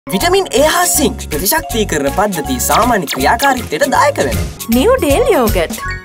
Vitamin A හා zinc ප්‍රතිශක්තිකරණ පද්ධතිය සාමාන්‍ය ක්‍රියාකාරීත්වයට දායක වෙනවා. New Dale yogurt